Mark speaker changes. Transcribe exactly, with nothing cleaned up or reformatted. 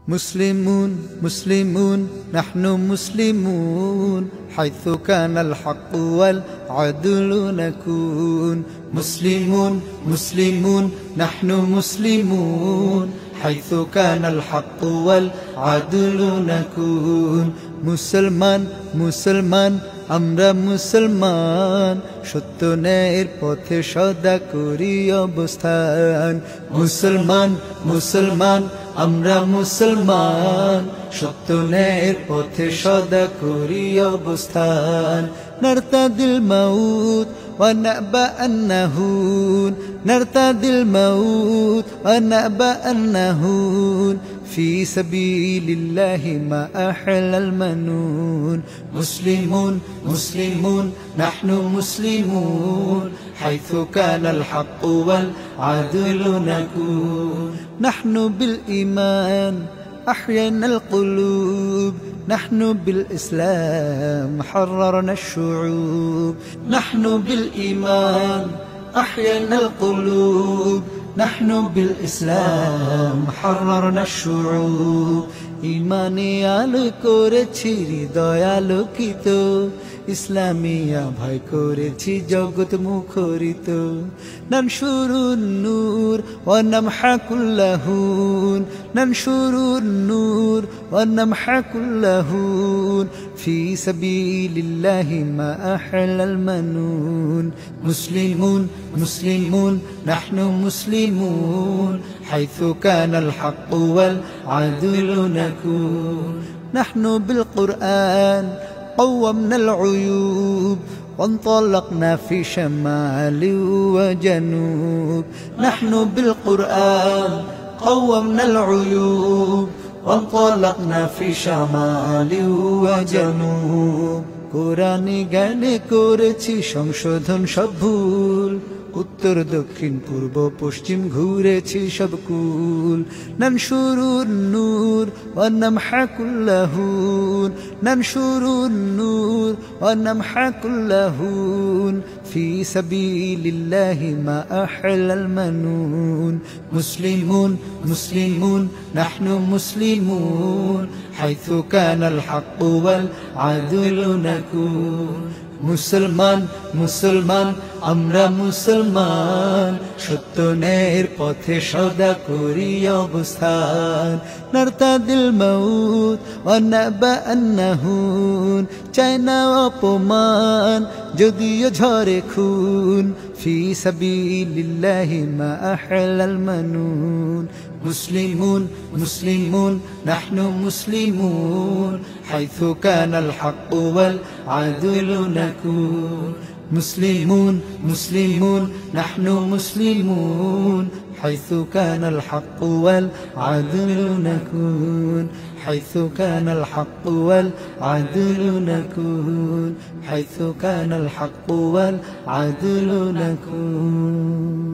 Speaker 1: مسلمون مسلمون نحن مسلمون حيث كان الحق والعدل نكون مسلمون مسلمون نحن مسلمون حيث كان الحق والعدل نكون মুসলমান মুসলমান আমরা মুসলমান সত্য ন্যায়ের পথে সদা করি অবস্থান মুসলমান মুসলমান আমরা মুসলমান সত্য ন্যায়ের পথে সদা করি অবস্থান নারতাদিল মাউত ونأبى أن نهون نرتدي الموت ونأبى أن نهون في سبيل الله ما أحلى المنون مسلمون مسلمون نحن مسلمون حيث كان الحق والعدل نكون نحن بالإيمان أحيينا القلوب نحن بالإسلام حررنا الشعوب نحن بالإيمان أحيينا القلوب نحن بالإسلام حررنا الشعوب إيماني আলো করেছি হৃদয় আলোকিত ইসলামিয়া ভয় করেছি জগৎ মুখরিত নানশুরুন নূর ওয়া নামহাকুল্লাহুন নানশুরুন নূর ওয়া নামহাকুল্লাহুন في سبيل الله ما أحلى المنون مسلمون مسلمون نحن مسلمون حيث كان الحق والعدل نكون نحن بالقرآن قومنا العيوب وانطلقنا في شمال وجنوب نحن بالقرآن قومنا العيوب وانطلقنا في شمال وجنوب কোরআনে জ্ঞানে করেছি সংশোধন সব ভুল উত্তর দক্ষিণ পূর্ব পশ্চিম ঘুরেছি সব কুল নানশুরুন নূর ওয়া নামহাকুল্লাহুন নানশুরুন নূর ওয়া নামহাকুল্লাহুন في سبيل الله ما أحلى المنون مسلمون مسلمون نحن مسلمون حيث كان الحق والعدل نكون মুসলমান মুসলমান আমরা মুসলমান সত্য ন্যায়ের পথে সদা করি অবস্থান নারতাদিল মাউত ওয়া নাবা আন্নাহুন চাই না অপমান যদিও ঝরে খুন في سبيل الله ما أحلى المنون مسلمون مسلمون نحن مسلمون حيث كان الحق والعدل نكون مسلمون مسلمون نحن مسلمون حيث كان الحق والعدل نكون حيث كان الحق والعدل نكون حيث كان الحق والعدل نكون